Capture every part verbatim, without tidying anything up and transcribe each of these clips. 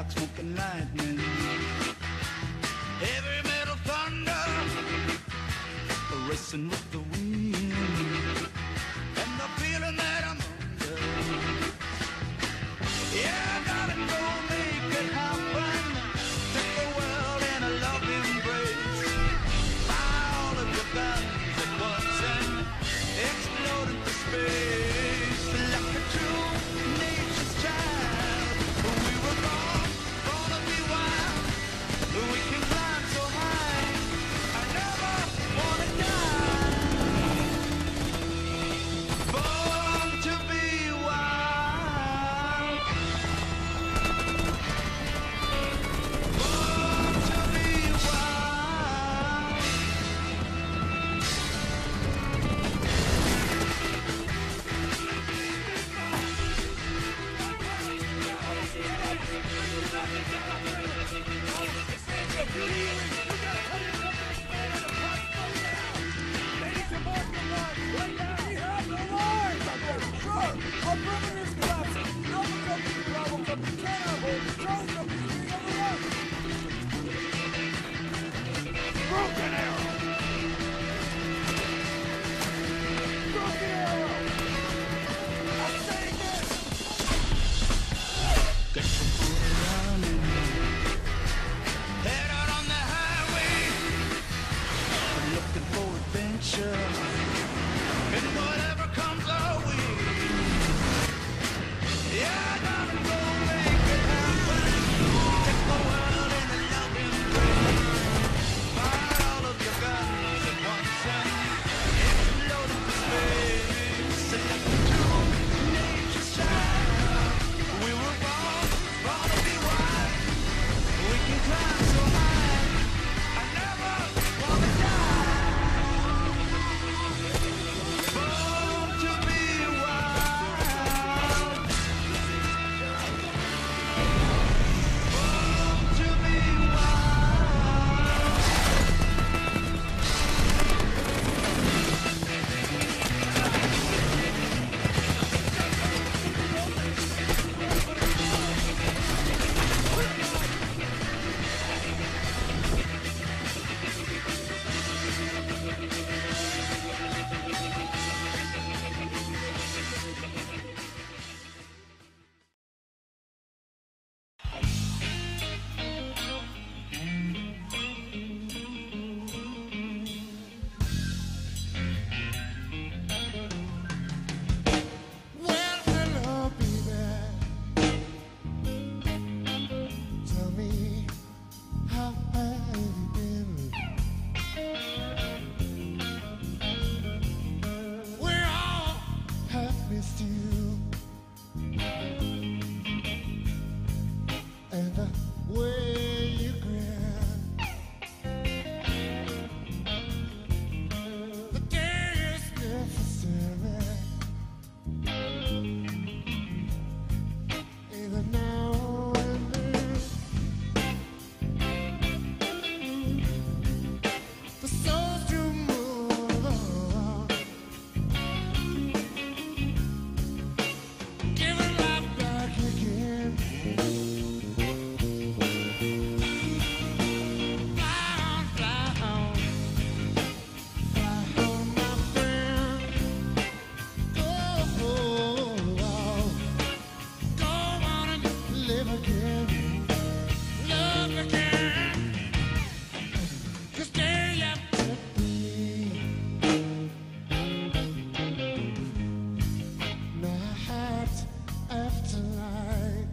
like smoke and lightning. Heavy metal thunder, racing with the wind, and the feeling that I'm under. Yeah, darling, go make it happen. Take the world in a loving embrace. Fire all of your guns at once and explode into space. Like a true nature's child, we were born, born to be wild. We can climb so high, I never wanna die. Born to be wild. Born to be wild. Broken arrow! Broken arrow! I say again! Get your foot running. Head out on the highway. Looking for adventure. And whatever comes our way. Yeah, darling, go make it happen. Take the world in a loving embrace. Fire all of your guns at once and explode into space. Like a true nature's child, we were born, born to be wild. We can climb so high, I never wanna die. Born to be wild. Born to be wild. Well, hello, baby. Tell me, how have you been? We all have missed you, and the way you grin. The day is necessary. Even now and then, the soul's to move on, giving life back again. Fly on, fly on, fly on, my friend. Go, go on and live again, love again. 'Cause day after day, night after night,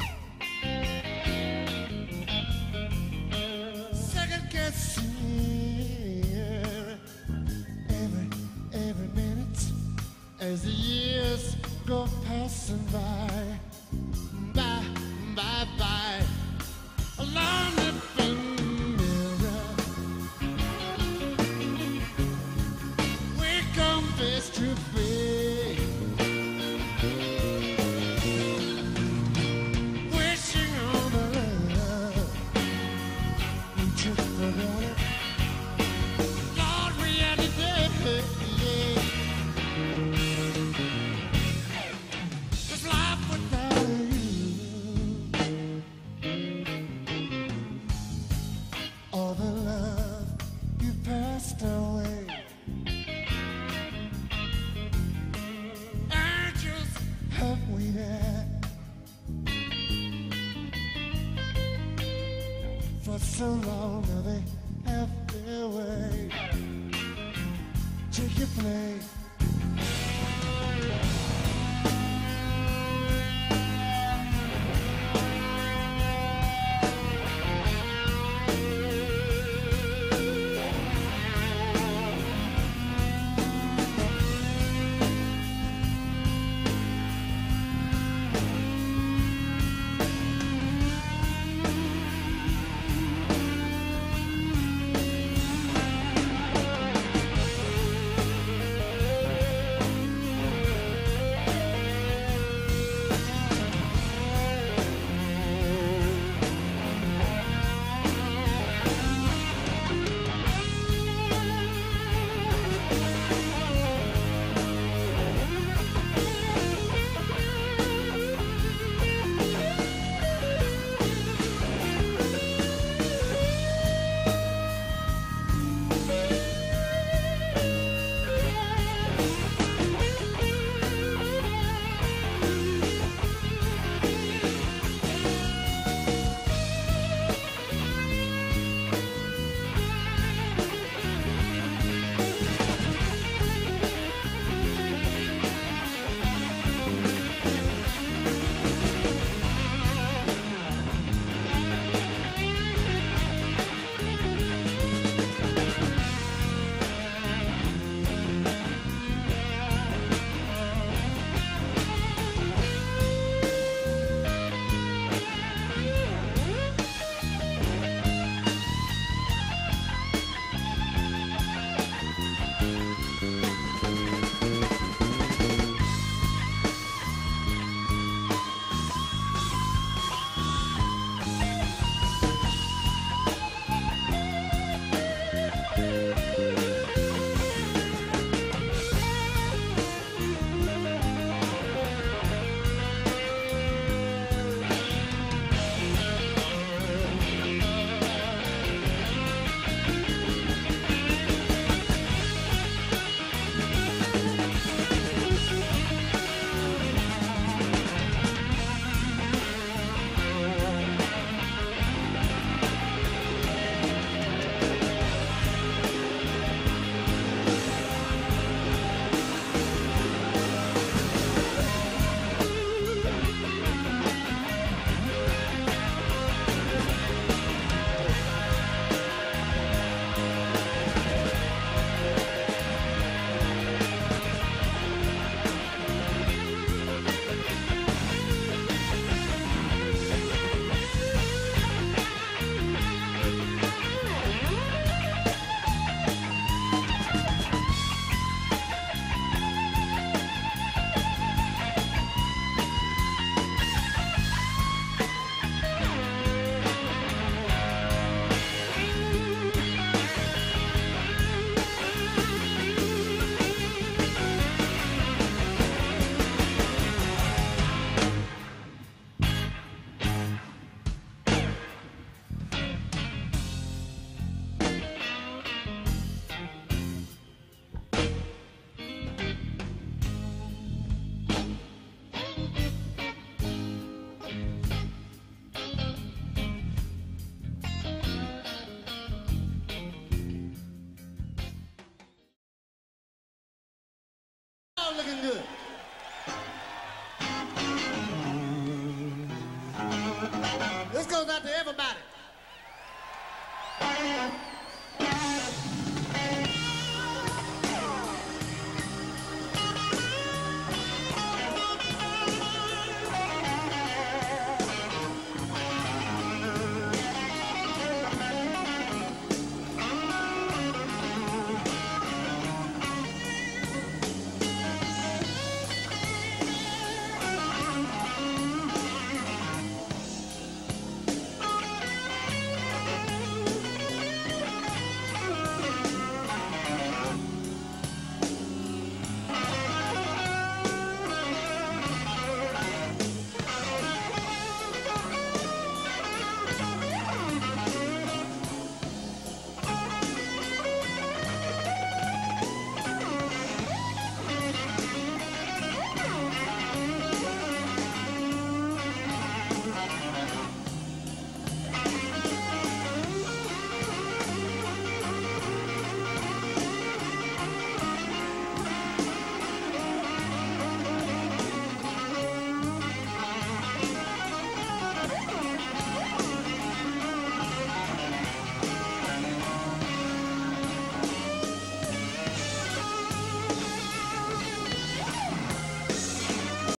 second guessing every every minute as the years go passing by, by, by, by. A lonely mirror, we come face to face, wishing on the love we just forgot. Lord, we had it there, yeah. 'Cause life without you so long, now they have their way. Take your play.